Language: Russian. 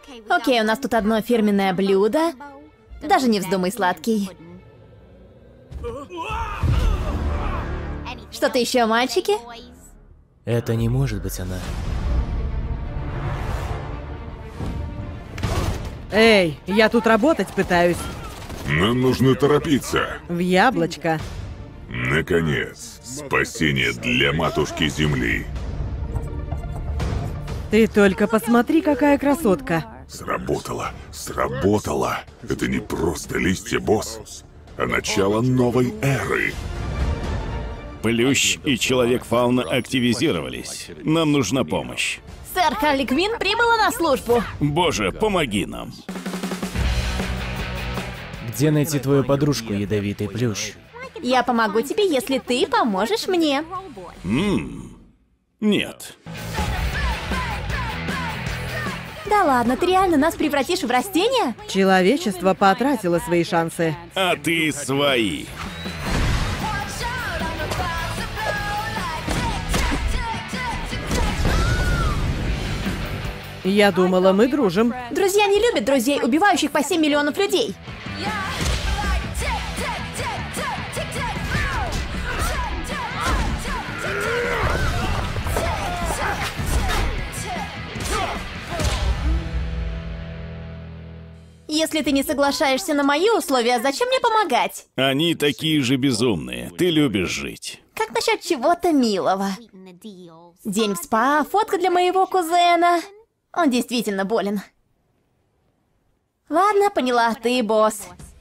Окей, у нас тут одно фирменное блюдо. Даже не вздумай, сладкий. Что-то еще, мальчики? Это не может быть она. Эй, я тут работать пытаюсь. Нам нужно торопиться. В яблочко. Наконец, спасение для матушки Земли. Ты только посмотри, какая красотка. Сработало, сработало. Это не просто листья, босс, а начало новой эры. Плющ и Человек-фауна активизировались. Нам нужна помощь. Сэр Харли Квинн прибыла на службу. Боже, помоги нам. Где найти твою подружку, ядовитый плющ? Я помогу тебе, если ты поможешь мне. Нет. Да ладно, ты реально нас превратишь в растения? Человечество потратило свои шансы. А ты свои. Я думала, мы дружим. Друзья не любят друзей, убивающих по 7 миллионов людей. Если ты не соглашаешься на мои условия, зачем мне помогать? Они такие же безумные. Ты любишь жить. Как насчет чего-то милого? День в спа, фотка для моего кузена. Он действительно болен. Ладно, поняла, ты босс.